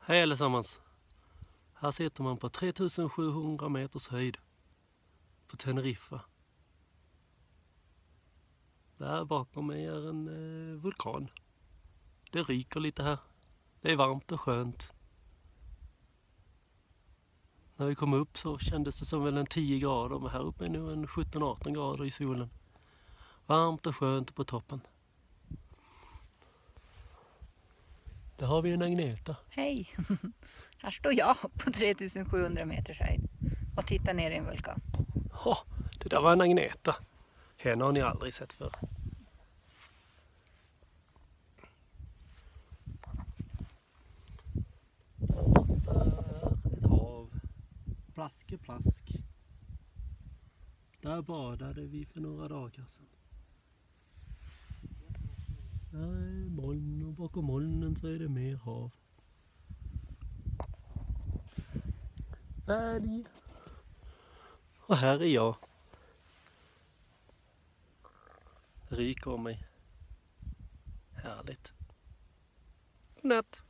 Hej allesammans! Här sitter man på 3700 meters höjd på Teneriffa. Där bakom mig är en vulkan. Det ryker lite här. Det är varmt och skönt. När vi kom upp så kändes det som väl en 10 grader, men här uppe är nu en 17-18 grader i solen. Varmt och skönt på toppen. Där har vi en Agneta. Hej! Här står jag på 3700 meters höjd och tittar ner i en vulkan. Det där var en Agneta. Henne har ni aldrig sett förr. Borta är ett hav. Plask. Där badade vi för några dagar sedan. Där är moln och bakom molnen så är det mer hav. Berg. Och här är jag. Ryker om mig. Härligt. Godnatt.